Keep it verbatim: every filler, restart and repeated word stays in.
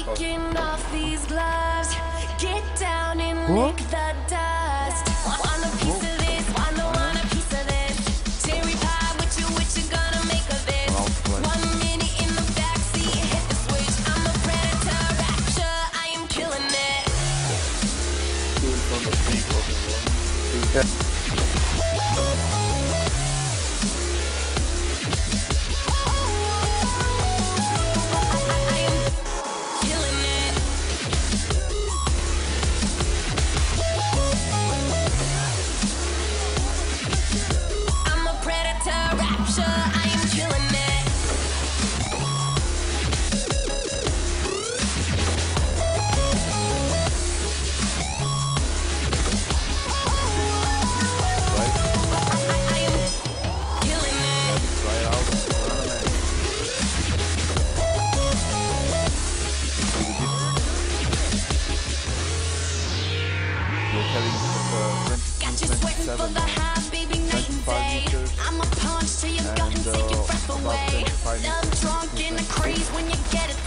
Taking off these gloves, get down and lick the dust. Want a piece of this, wanna want a piece of this. Cherry pie, what you, what you gonna make of this? One minute in the backseat, hit the switch. I'm a predator, rapture, I am killing it. Got you sweating for the high, baby, night and day. I'm a punch till you got and take your breath away. I'm drunk in the craze when you get it.